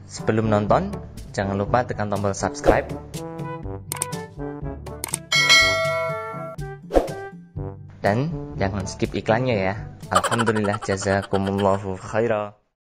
Sebelum nonton, jangan lupa tekan tombol subscribe dan jangan skip iklannya ya. Alhamdulillah, jazakumullahu khairan.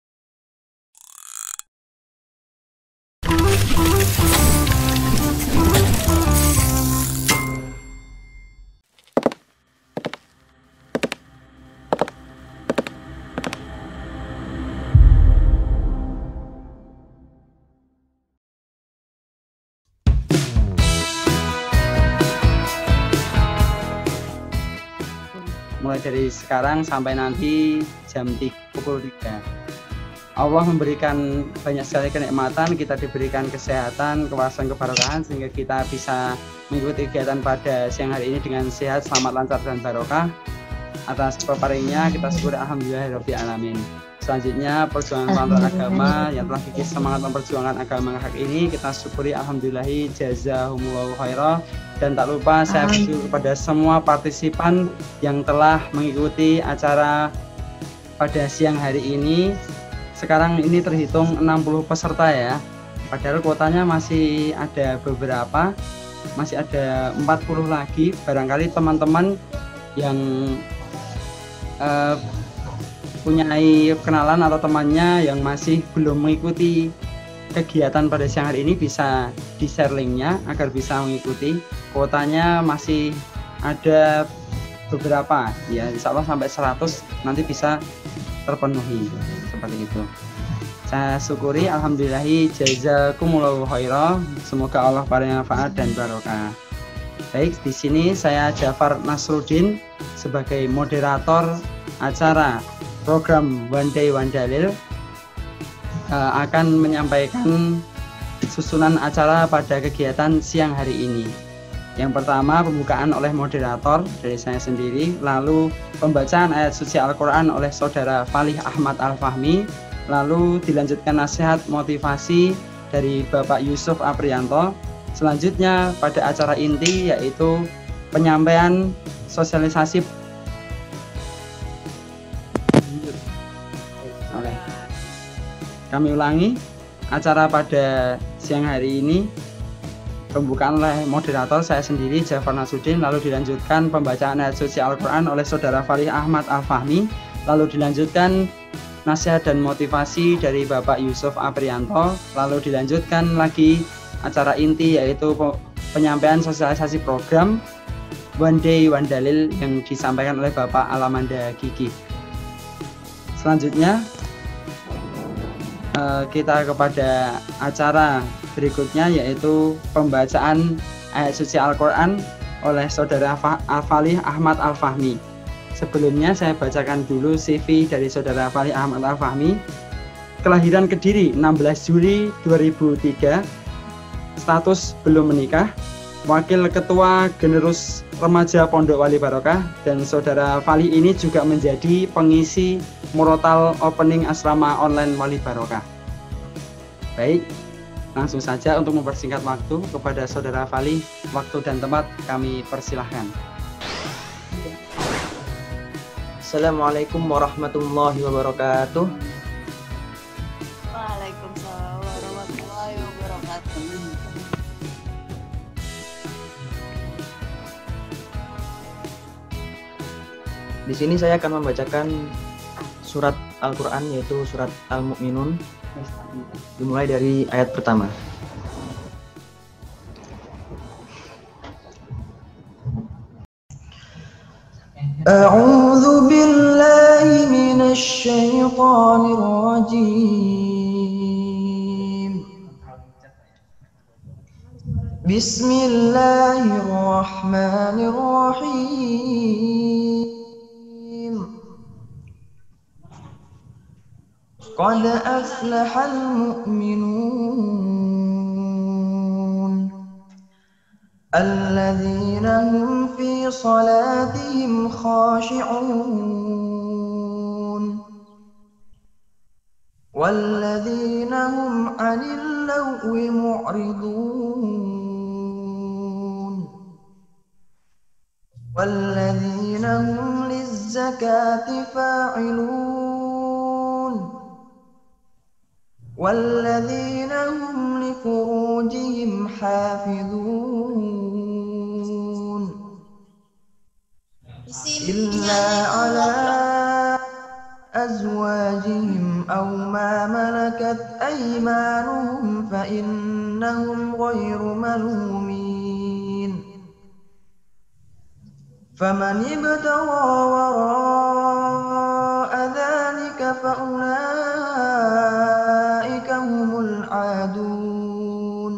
Mulai dari sekarang sampai nanti pukul 3. Allah memberikan banyak sekali kenikmatan, kita diberikan kesehatan, kewasan, kebarokahan sehingga kita bisa mengikuti kegiatan pada siang hari ini dengan sehat, selamat, lancar, dan barokah. Atas peparingnya kita syukur alhamdulillahirabbil alamin. Selanjutnya perjuangan kelompok agama yang telah gigih semangat memperjuangkan agama hak ini kita syukuri alhamdulillahi jazahumullahu khairan. Dan tak lupa saya bersyukur kepada semua partisipan yang telah mengikuti acara pada siang hari ini. Sekarang ini terhitung 60 peserta ya, padahal kuotanya masih ada beberapa, masih ada 40 lagi. Barangkali teman-teman yang punya kenalan atau temannya yang masih belum mengikuti kegiatan pada siang hari ini bisa di-share linknya agar bisa mengikuti. Kuotanya masih ada beberapa ya, insya Allah sampai 100 nanti bisa terpenuhi seperti itu. Saya syukuri alhamdulillahi jazakumullahu khairan. Semoga Allah paling manfaat dan barokah. Baik, di sini saya Jafar Nasruddin sebagai moderator acara program One Day One Dalil akan menyampaikan susunan acara pada kegiatan siang hari ini. Yang pertama pembukaan oleh moderator dari saya sendiri, lalu pembacaan ayat suci Al-Quran oleh saudara Falih Ahmad Al-Fahmi, lalu dilanjutkan nasihat motivasi dari Bapak Yusuf Aprianto. Selanjutnya pada acara inti yaitu penyampaian sosialisasi. Kami ulangi, acara pada siang hari ini pembukaan oleh moderator saya sendiri Jafar Nasruddin, lalu dilanjutkan pembacaan ayat suci Al-Quran oleh saudara Falih Ahmad Al-Fahmi, lalu dilanjutkan nasihat dan motivasi dari Bapak Yusuf Aprianto, lalu dilanjutkan lagi acara inti yaitu penyampaian sosialisasi program One Day One Dalil yang disampaikan oleh Bapak Alamanda Gigi. Selanjutnya kita kepada acara berikutnya yaitu pembacaan ayat suci Al-Quran oleh saudara Falih Ahmad Al-Fahmi. Sebelumnya saya bacakan dulu CV dari saudara Falih Ahmad Al-Fahmi. Kelahiran Kediri 16 Juli 2003, status belum menikah, wakil ketua Generus Remaja Pondok Wali Barokah, dan saudara Falih ini juga menjadi pengisi Murotal Opening Asrama Online Wali Barokah. Baik, langsung saja untuk mempersingkat waktu kepada saudara Falih, waktu dan tempat kami persilahkan. Assalamualaikum warahmatullahi wabarakatuh. Waalaikumsalam warahmatullahi wabarakatuh. Di sini saya akan membacakan surat Al-Quran yaitu surat Al-Mu'minun, dimulai dari ayat pertama. A'udzu billahi minasy syaithanir rajim. Bismillahirrahmanirrahim. Qad aflahal mu'minun alladzina hum fi salatihim khashi'un walladzina hum 'anil lagwi mu'ridun walladzina hum lizzakati fa'ilun والذين هم لفروجهم حافظون إلا على أزواجهم أو ما ملكت أيمانهم فإنهم غير ملومين فمن ابتغى وراء ذلك فأولئك هم العادون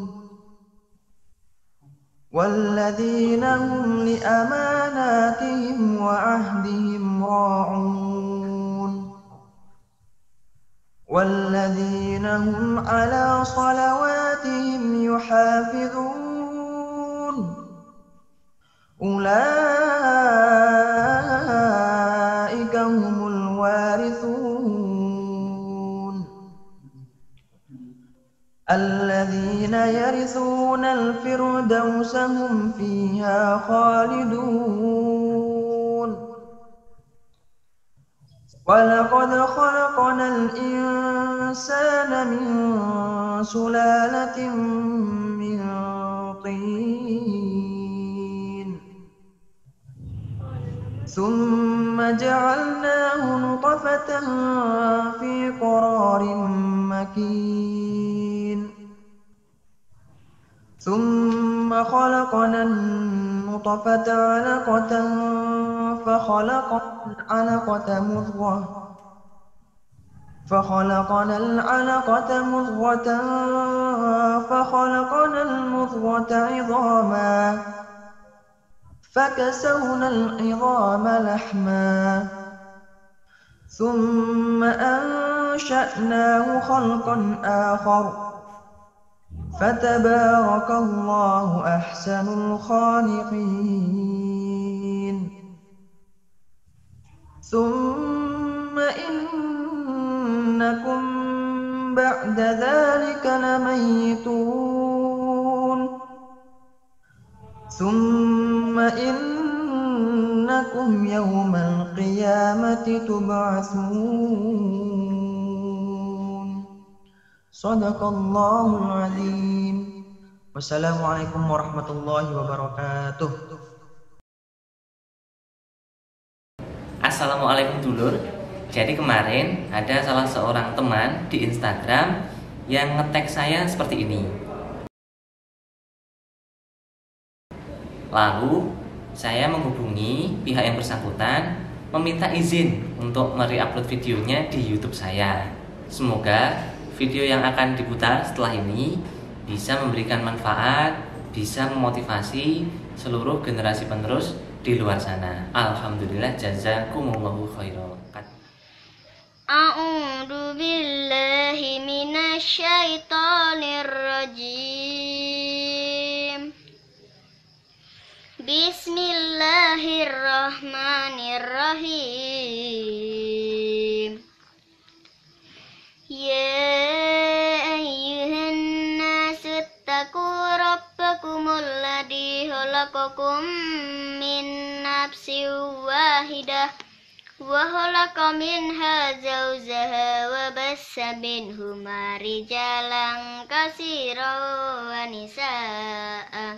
والذين هم لأماناتهم وعهدهم راعون والذين هم على صلواتهم يحافظون أولئك هم الوارثون الذين يرثون الفردوس هم فيها خالدون ولقد خلقنا الإنسان من سلالة من طين ثم جعلناه نطفة في قرار مكين ثم خلقنا النطفة علقة فخلقنا العلقة مضغة فخلقنا المضغة عظاما فكسونا العظام لحما ثم أنشأناه خلقا آخر فتبارك الله أحسن الخالقين ثم إنكم بعد ذلك لميتون ثم إنكم يوم القيامة تبعثون صدق الله العظيم والسلام عليكم ورحمة الله وبركاته. Assalamualaikum dulur. Jadi kemarin ada salah seorang teman di Instagram yang nge-tag saya seperti ini. Lalu saya menghubungi pihak yang bersangkutan meminta izin untuk mereupload videonya di YouTube saya. Semoga video yang akan diputar setelah ini bisa memberikan manfaat, bisa memotivasi seluruh generasi penerus di luar sana. Alhamdulillah, jazakumullahu khairan. A'udzu billahi minasyaitonir rajim. Bismillahirrahmanirrahim. Ya ayyuhan nasu taqu rabbakumul ladzi khalaqakum min nafsin wahidah wa khalaqa minha zawjaha wa bassa minhuma rijalan katsiran wa nisaa'a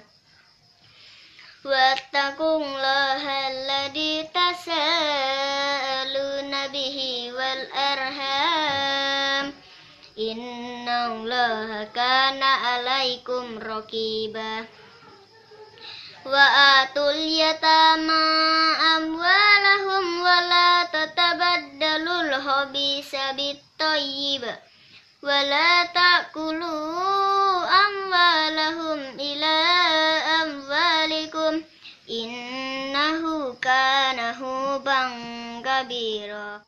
wattaqullaha alladzi tasaaluna bihi wal arham innallaha kana 'alaikum raqiba wa atul yatama amwalahum wa la tatabaddalul khabisa bit-thayyib wa la ta'kulu amwalahum ila amwalikum innahu kana huban kabira.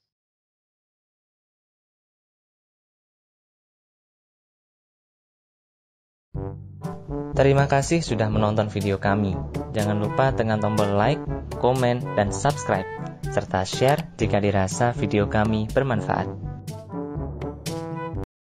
Terima kasih sudah menonton video kami. Jangan lupa tekan tombol like, komen, dan subscribe, serta share jika dirasa video kami bermanfaat.